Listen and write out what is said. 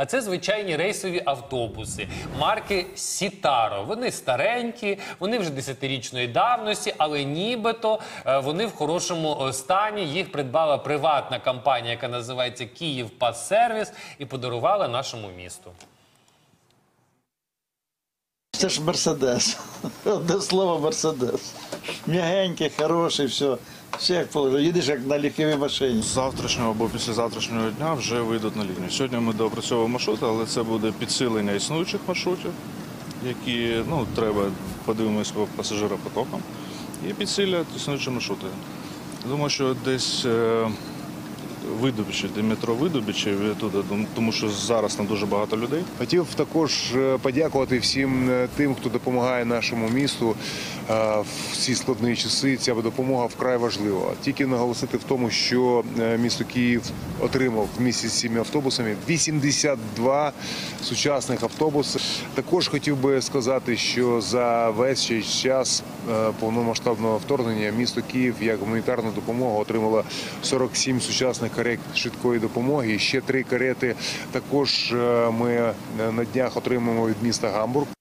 А це звичайні рейсові автобуси марки «Сітаро». Вони старенькі, вони вже 10-річної давності, але нібито вони в хорошому стані. Їх придбала приватна компанія, яка називається «Київпассервіс» і подарувала нашому місту. Це ж Мерседес. Одне слово Мерседес. М'ягенький, хороший, все. Все як положено. Їдеш як на легковій машині. З завтрашнього або післязавтрашнього дня вже вийдуть на лінію. Сьогодні ми доопрацьовуємо маршрути, але це буде підсилення існуючих маршрутів, які, треба, подивимось по пасажиропотокам, і підсилять існуючі маршрути. Думаю, що десь Видубичі, де метро Видубичі, тому що зараз там дуже багато людей. Хотів також подякувати всім тим, хто допомагає нашому місту в ці складні часи. Ця допомога вкрай важлива. Тільки наголосити в тому, що місто Київ отримав в місті з цими автобусами 82 сучасних автобуси. Також хотів би сказати, що за весь цей час повномасштабного вторгнення місто Київ як гуманітарну допомогу отримало 47 сучасних карет швидкої допомоги. Ще 3 карети також ми на днях отримаємо від міста Гамбург.